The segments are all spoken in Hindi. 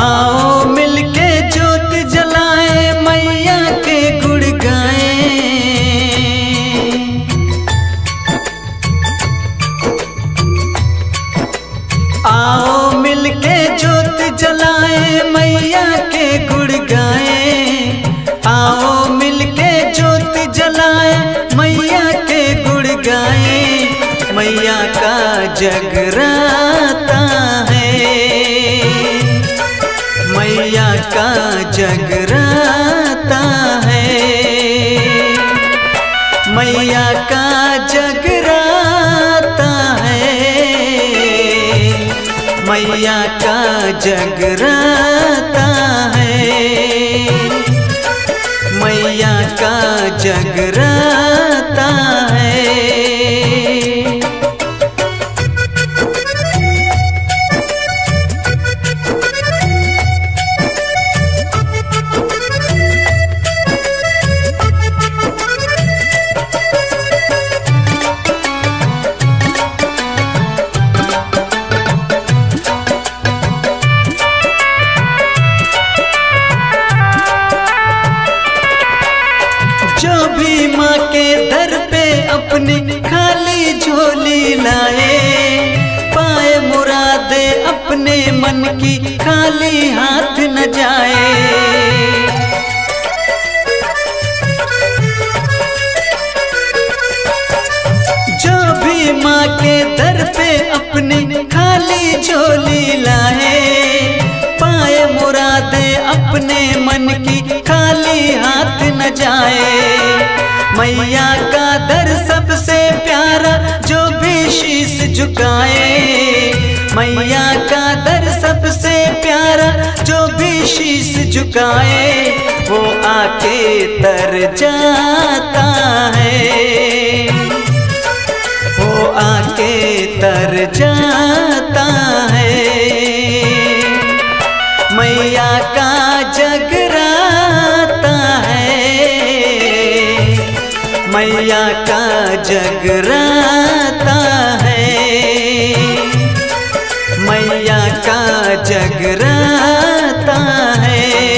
आओ मिलके ज्योत जलाए, मैया के गुण गाएं। आओ मिलके ज्योत जलाए, मैया के गुण गाएं। आओ मिलके ज्योत जलाए, मैया के गुण गाएं। मैया का जगराता है, मैया का जगराता है, मैया का जगराता है, मैया का जगराता है, मैया का जगराता है। जो भी माँ के दर पे अपनी खाली झोली लाए, पाए मुरादे अपने मन की, खाली हाथ न जाए। जो भी माँ के दर पे अपनी खाली झोली लाए, पाए मुरादे अपने मन की, खाली हाथ न जाए। मैया का दर सबसे प्यारा, जो भी शीश झुकाए। मैया का दर सबसे प्यारा, जो भी शीश झुकाए, वो आके तर जाता है, वो आके तर जाता है। मैया का जगराता है, मैया का जगराता है, मैया का जगराता है।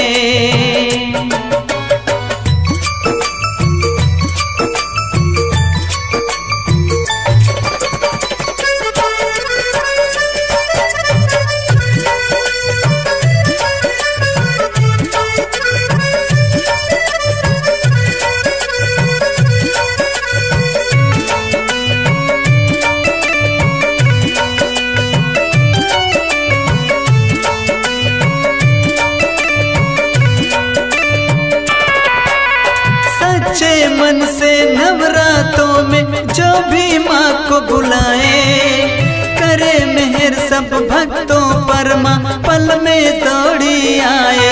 सच्चे मन से नवरातों में जो भी माँ को बुलाए, करे मेहर सब भक्तों पर, माँ पल में दौड़ी आए।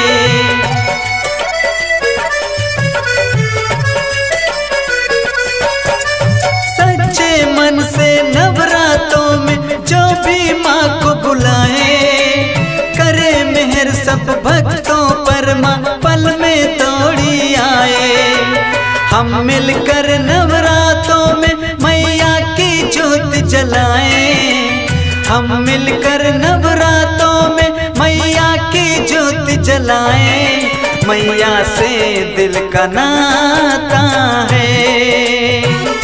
सच्चे मन से नवरातों में जो भी माँ को बुलाए, करे मेहर सब भक्तों पर, माँ पल में दौड़ी आए। हम मिलकर नवरातों में मैया की ज्योत जलाएं। हम मिलकर नवरातों में मैया की ज्योत जलाएं। मैया से दिल का नाता है,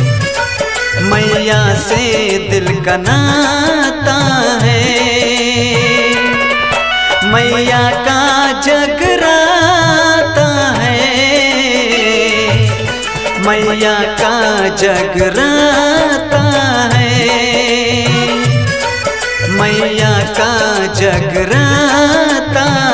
मैया से दिल का नाता है। मैया का जगराता है, मैया का जगराता है, मैया का जगराता